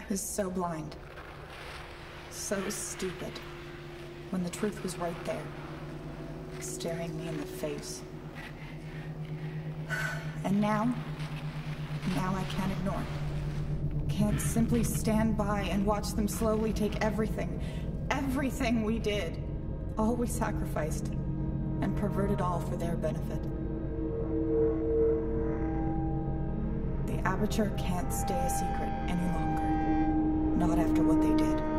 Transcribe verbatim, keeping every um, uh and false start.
is so blind. So stupid. When the truth was right there, staring me in the face. And now, now I can't ignore it. Can't simply stand by and watch them slowly take everything, everything we did, all we sacrificed, and pervert it all for their benefit. The Aperture can't stay a secret any longer. Not after what they did.